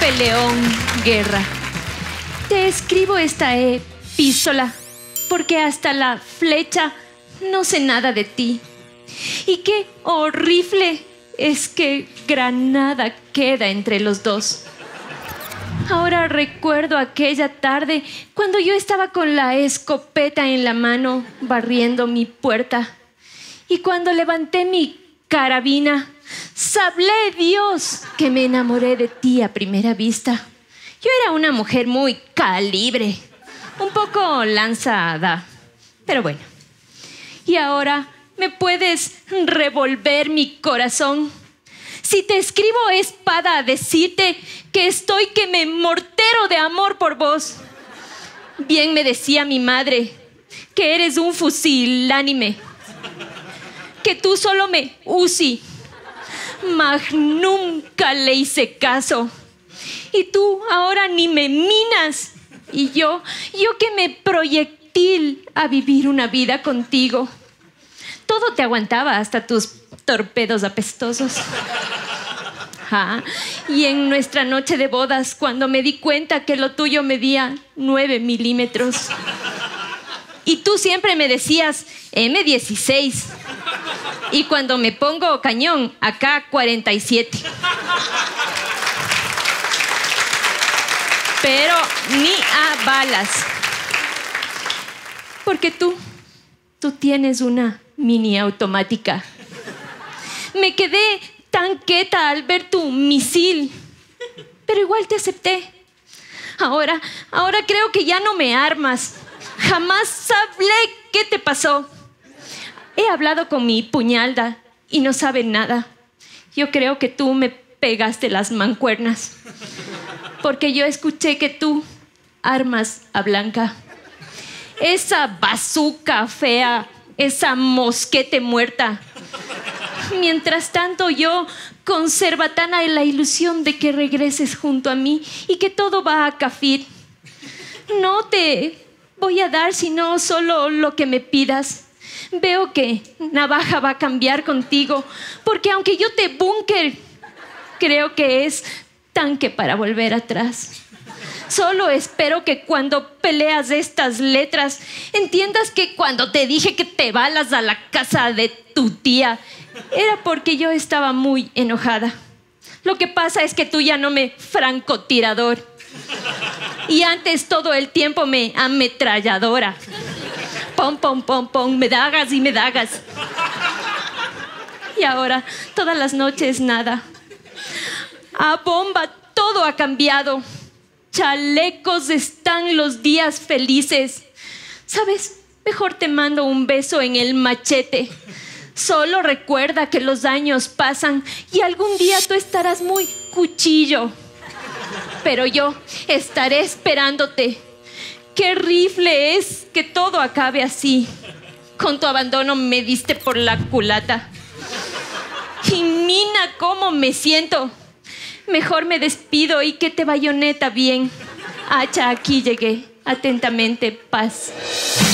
Peleón Guerra, te escribo esta epístola porque hasta la flecha no sé nada de ti. Y qué horrible es que granada queda entre los dos. Ahora recuerdo aquella tarde cuando yo estaba con la escopeta en la mano barriendo mi puerta. Y cuando levanté mi carabina, sablé Dios que me enamoré de ti a primera vista. Yo era una mujer muy calibre, un poco lanzada, pero bueno. Y ahora me puedes revolver mi corazón. Si te escribo es para decirte que estoy que me mortero de amor por vos. Bien me decía mi madre que eres un fusilánime, que tú solo me usi, mas nunca le hice caso. Y tú ahora ni me minas. Y yo que me proyectil a vivir una vida contigo. Todo te aguantaba, hasta tus torpedos apestosos. Y en nuestra noche de bodas, cuando me di cuenta que lo tuyo medía 9 milímetros. Y tú siempre me decías M16. Y cuando me pongo cañón, acá 47. Pero ni a balas. Porque tú tienes una mini automática. Me quedé tan quieta al ver tu misil, pero igual te acepté. Ahora creo que ya no me armas. Jamás sabré qué te pasó. He hablado con mi puñalda y no sabe nada. Yo creo que tú me pegaste las mancuernas, porque yo escuché que tú armas a Blanca. Esa bazuca fea, esa mosquete muerta. Mientras tanto yo conserva tan la ilusión de que regreses junto a mí y que todo va a cafir. No te voy a dar sino solo lo que me pidas. Veo que Navaja va a cambiar contigo, porque aunque yo te búnker, creo que es tanque para volver atrás. Solo espero que cuando peleas estas letras entiendas que cuando te dije que te balas a la casa de tu tía era porque yo estaba muy enojada. Lo que pasa es que tú ya no me francotirador y antes todo el tiempo me ametralladora. Pom, pom, pom, pom, medallas y medallas. Y ahora todas las noches nada. A bomba todo ha cambiado. Chalecos están los días felices. ¿Sabes? Mejor te mando un beso en el machete. Solo recuerda que los años pasan y algún día tú estarás muy cuchillo. Pero yo estaré esperándote. Qué rifle es que todo acabe así. Con tu abandono me diste por la culata. Y mina cómo me siento. Mejor me despido y que te bayoneta bien. Hacha, aquí llegué. Atentamente, Paz.